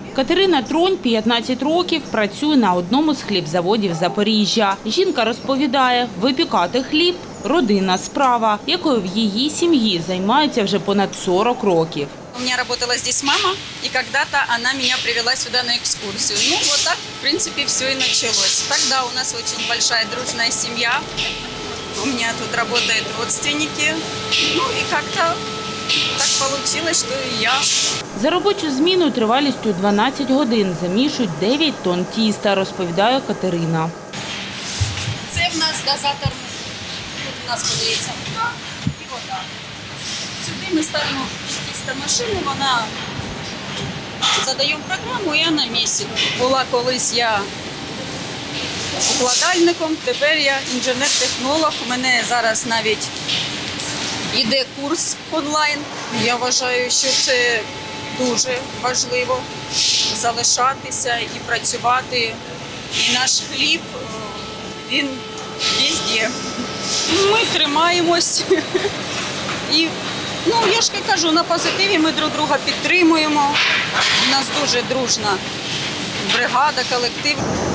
Катерина Тронь 15 років працює на одному з хлібзаводів Запоріжжя. Жінка розповідає, випікати хліб – родинна справа, якою в її сім'ї займаються вже понад 40 років. У меня работала здесь мама, и когда-то она меня привела сюда на экскурсию. Ну, вот так, в принципе, все и началось. Тогда у нас очень большая дружная семья. У меня тут работают родственники. Ну, и как-то так получилось, что и я. За робочу зміну тривалістю 12 годин замішують 9 тонн тіста, розповідає Катерина. Це в нас дозатор. Тут у нас подається вода і вода. Сюди ми ставимо тістомашину, вона задаємо програму і вона місяць. Була колись я укладальником, тепер я інженер-технолог. У мене зараз навіть йде курс онлайн. Я вважаю, що це дуже важливо залишатися і працювати. І наш хліб, він везде. Ми тримаємось. І, ну, я ж кажу, на позитиві ми друг друга підтримуємо. У нас дуже дружна бригада, колектив.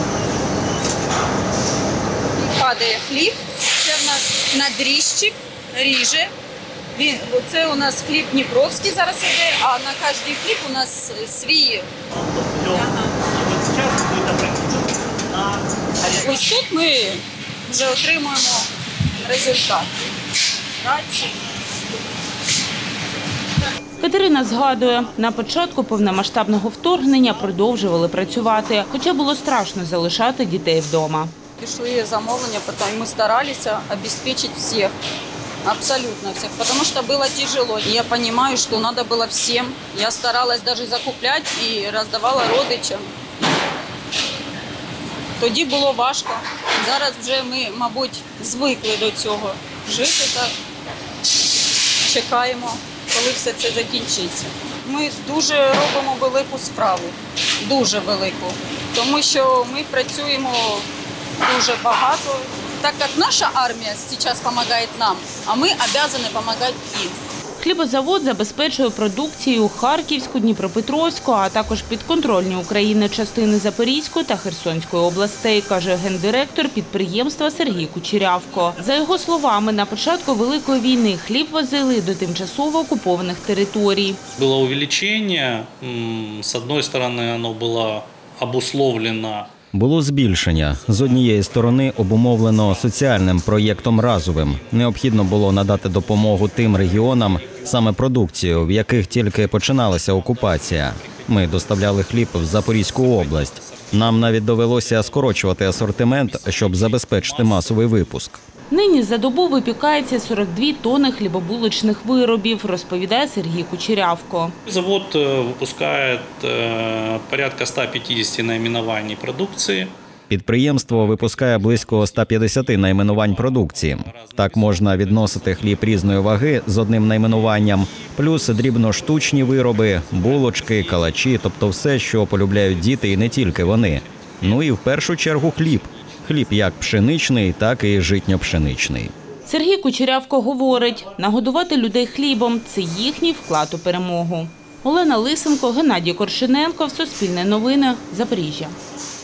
Падає хліб, це в нас надрізчик, ріже. Це у нас хліб дніпровський зараз іде, а на кожний хліб у нас свій. Ось тут ми вже отримуємо результат. Катерина згадує, на початку повномасштабного вторгнення продовжували працювати, хоча було страшно залишати дітей вдома. Пішли замовлення, тому ми старалися забезпечити всіх, абсолютно всіх, тому що було тяжело. Я розумію, що треба було всім. Я старалась навіть закупляти і роздавала родичам. Тоді було важко. Зараз вже ми, мабуть, звикли до цього. Жити так, чекаємо, коли все це закінчиться. Ми дуже робимо велику справу, дуже велику, тому що ми працюємо дуже багато, так як наша армія зараз допомагає нам, а ми обов'язані допомагати їм. Хлібозавод забезпечує продукцією Харківську, Дніпропетровську, а також підконтрольні Україні частини Запорізької та Херсонської областей, каже гендиректор підприємства Сергій Кучерявко. За його словами, на початку Великої війни хліб возили до тимчасово окупованих територій. Було увеличення, з однієї сторони, воно було обусловлено. Було збільшення. З однієї сторони обумовлено соціальним проєктом разовим. Необхідно було надати допомогу тим регіонам, саме продукцію, в яких тільки починалася окупація. Ми доставляли хліб в Запорізьку область. Нам навіть довелося скорочувати асортимент, щоб забезпечити масовий випуск. Нині за добу випікається 42 тонни хлібобулочних виробів, розповідає Сергій Кучерявко. Завод випускає порядка 150 найменувань продукції. Підприємство випускає близько 150 найменувань продукції. Так можна відносити хліб різної ваги з одним найменуванням, плюс дрібноштучні вироби, булочки, калачі, тобто все, що полюбляють діти і не тільки вони. Ну і в першу чергу хліб. Хліб як пшеничний, так і житньо-пшеничний. Сергій Кучерявко говорить, нагодувати людей хлібом – це їхній вклад у перемогу. Олена Лисенко, Геннадій Коршиненко, Суспільне новини, Запоріжжя.